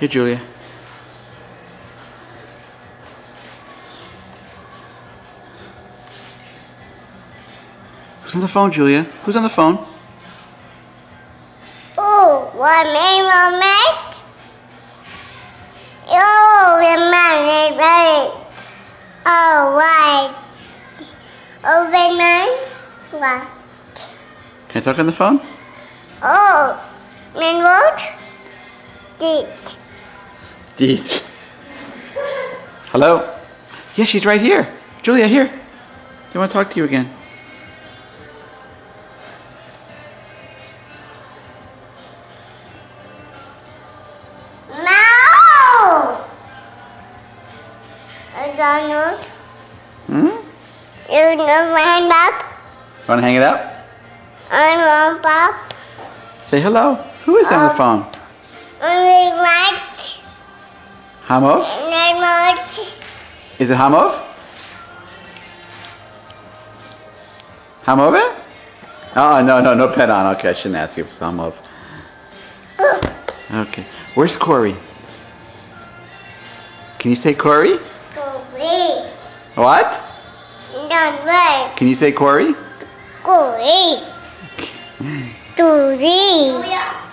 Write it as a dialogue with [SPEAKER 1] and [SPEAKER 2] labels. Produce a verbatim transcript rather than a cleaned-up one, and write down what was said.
[SPEAKER 1] Here, Julia. Who's on the phone, Julia? Who's on the phone?
[SPEAKER 2] Oh, what name of mate? Oh, the man is Oh, right. Oh, the man? What?
[SPEAKER 1] Can I talk on the phone?
[SPEAKER 2] Oh, man what? Deet.
[SPEAKER 1] Deet. Hello? Yeah, she's right here. Julia, here. They want to talk to you again.
[SPEAKER 2] No! I don't know.
[SPEAKER 1] Hmm?
[SPEAKER 2] You know my pop?
[SPEAKER 1] Want to hang it up?
[SPEAKER 2] I want pop.
[SPEAKER 1] Say hello. Who is on the phone?
[SPEAKER 2] Only right.
[SPEAKER 1] Hamov?
[SPEAKER 2] Not
[SPEAKER 1] Is it Hamov? Hamov? Oh, no, no, no pet on. Okay, I shouldn't ask you if it's Hamov. Okay. Where's Corey? Can you say Corey?
[SPEAKER 2] Corey.
[SPEAKER 1] What?
[SPEAKER 2] Don't work.
[SPEAKER 1] Can you say Corey?
[SPEAKER 2] Corey. Corey.